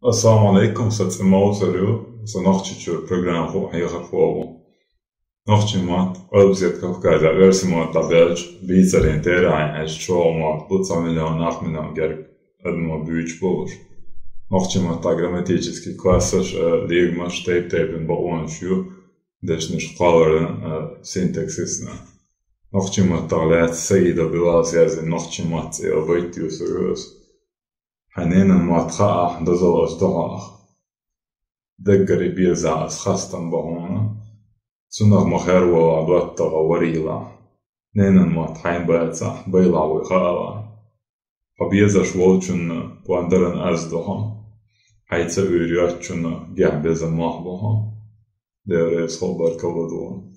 السلام عليكم ست موسريو سنخشى program خو حيخر خو نخشى مات أبزيت كفكاز أغرس مات تبالج بيتسرين تيرا عن عش شو مات بوتسا مليون ناخ مليون جرب أدم بيوش بولر نخشى مات تاغراماتيجسكي كلاسش ليغ ماش تيب بقوان شو دش نش قالر سينتاكسيسنا نخشى مات تغلات سيدة بلاس يازن نخشى مات أبيتيو سروس حنينا مات خاح دزل أصدقاء دقري بيزا خاستن بهونا سنغ مخير وعدوات تغوريلا نينا مات حين بيتسا بيلا وخالا فبيزا شوالچن واندرن أزدها حيث أورياتچن جه بيزا محبها ديريس خبر كودون